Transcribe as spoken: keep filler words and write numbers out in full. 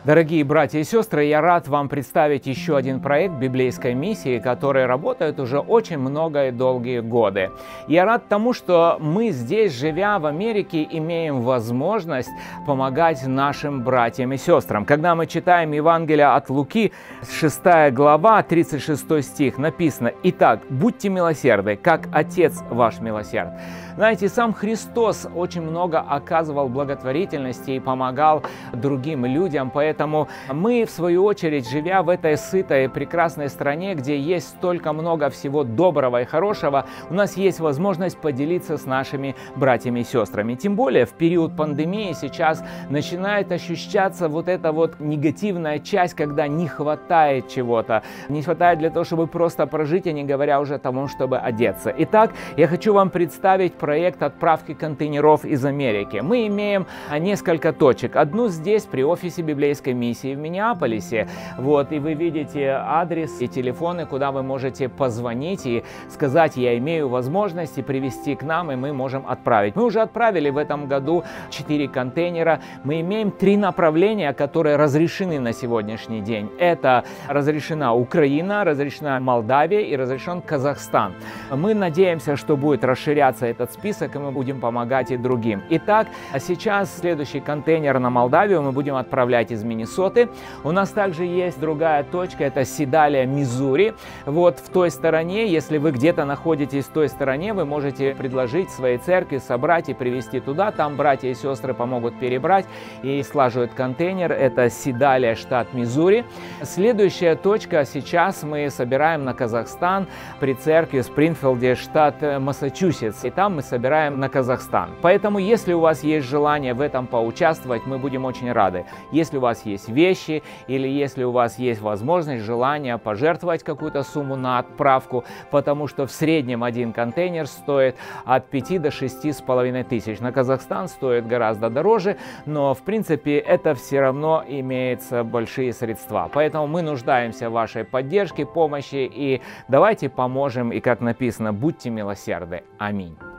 Дорогие братья и сестры, я рад вам представить еще один проект библейской миссии, который работает уже очень много и долгие годы. Я рад тому, что мы здесь, живя в Америке, имеем возможность помогать нашим братьям и сестрам. Когда мы читаем Евангелие от Луки, шестая глава, тридцать шестой стих, написано: «Итак, будьте милосердны, как Отец ваш милосерд». Знаете, сам Христос очень много оказывал благотворительности и помогал другим людям, поэтому мы, в свою очередь, живя в этой сытой, прекрасной стране, где есть столько много всего доброго и хорошего, у нас есть возможность поделиться с нашими братьями и сестрами. Тем более в период пандемии сейчас начинает ощущаться вот эта вот негативная часть, когда не хватает чего-то, не хватает для того, чтобы просто прожить, а не говоря уже о том, чтобы одеться. Итак, я хочу вам представить проект отправки контейнеров из Америки. Мы имеем несколько точек. Одну здесь, при офисе библейской миссии в Миннеаполисе. Вот, и вы видите адрес и телефоны, куда вы можете позвонить и сказать: я имею возможность привезти к нам, и мы можем отправить. Мы уже отправили в этом году четыре контейнера. Мы имеем три направления, которые разрешены на сегодняшний день. Это разрешена Украина, разрешена Молдавия и разрешен Казахстан. Мы надеемся, что будет расширяться этот список, и мы будем помогать и другим. Итак, а сейчас следующий контейнер на Молдавию мы будем отправлять из Миннесоты. У нас также есть другая точка, это Седалия, Миссури. Вот в той стороне, если вы где-то находитесь в той стороне, вы можете предложить своей церкви собрать и привезти туда. Там братья и сестры помогут перебрать и слаживают контейнер. Это Седалия, штат Миссури. Следующая точка, сейчас мы собираем на Казахстан при церкви в Спрингфилде, штат Массачусетс. И там мы собираем на Казахстан. Поэтому, если у вас есть желание в этом поучаствовать, мы будем очень рады. Если у вас есть вещи или если у вас есть возможность, желание пожертвовать какую-то сумму на отправку, потому что в среднем один контейнер стоит от пяти до шести с половиной тысяч. На Казахстан стоит гораздо дороже, но в принципе это все равно имеется большие средства. Поэтому мы нуждаемся в вашей поддержке, помощи, и давайте поможем, и как написано, будьте милосердны. Аминь.